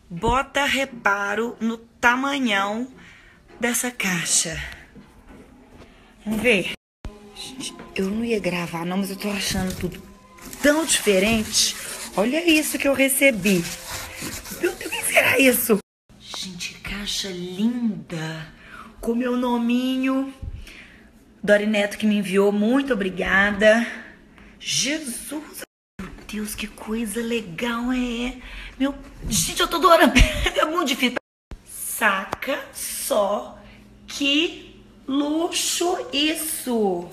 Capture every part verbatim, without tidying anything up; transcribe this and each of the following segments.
Bota reparo no tamanhão dessa caixa. Vamos ver. Gente, eu não ia gravar não, mas eu tô achando tudo tão diferente. Olha isso que eu recebi. Meu Deus, o que será isso? Gente, caixa linda. Com meu nominho. Dori Neto que me enviou, muito obrigada. Jesus, meu Deus, que coisa legal é. Meu, gente, eu tô adorando. É muito difícil. Saca só que luxo isso.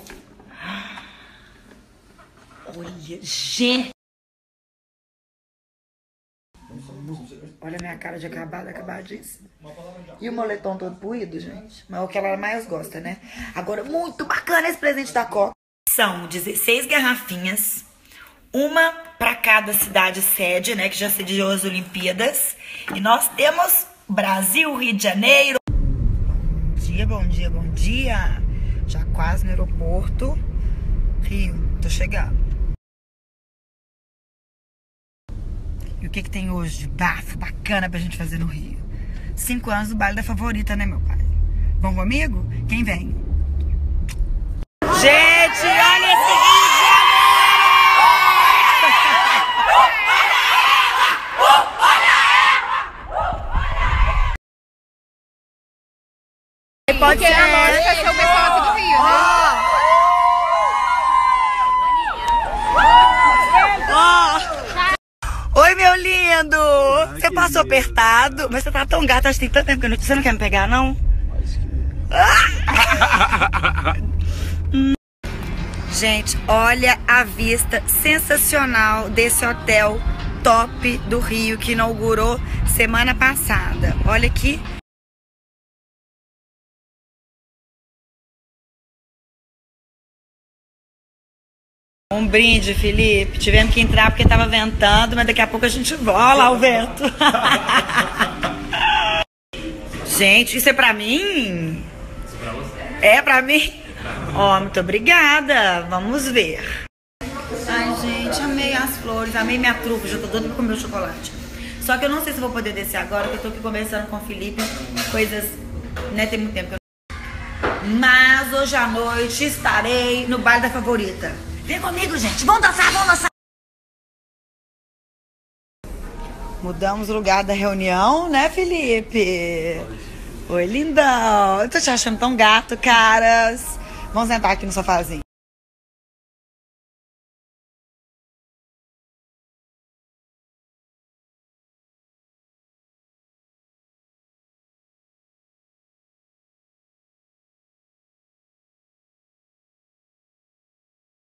Olha, gente. Olha a minha cara de acabada, acabadíssima. E o moletom todo puído, gente. Mas é o que ela mais gosta, né? Agora, muito bacana esse presente da Coca. São dezesseis garrafinhas. Uma para cada cidade sede, né? Que já sediou as Olimpíadas. E nós temos Brasil, Rio de Janeiro. Bom dia, bom dia, bom dia. Já quase no aeroporto. Rio, tô chegando. E o que que tem hoje de bafo bacana pra gente fazer no Rio? Cinco anos do baile da favorita, né, meu pai? Vão comigo? Quem vem? Gente, olha esse Rio de Janeiro! Pode ser a lógica que eu pessoal aqui do Rio, né? Oi, meu lindo! Ah, você passou lindo. Apertado, mas você tá tão gata, acho que tem tanto tempo que eu não... Você não quer me pegar, não? Ah! Gente, olha a vista sensacional desse hotel top do Rio que inaugurou semana passada. Olha aqui. Um brinde, Felipe. Tivemos que entrar porque tava ventando, mas daqui a pouco a gente volta. Olha lá o vento. Gente, isso é pra mim? Isso é pra você? É pra mim? Ó, oh, muito obrigada. Vamos ver. Ai, gente, amei as flores, amei minha trufa. Já tô doida pra comer o chocolate. Só que eu não sei se vou poder descer agora, porque eu tô aqui conversando com o Felipe. Coisas, né, tem muito tempo que eu não... Mas hoje à noite estarei no baile da favorita. Vem comigo, gente. Vamos dançar, vamos dançar. Mudamos o lugar da reunião, né, Felipe? Oi, lindão. Eu tô te achando tão gato, caras. Vamos sentar aqui no sofazinho.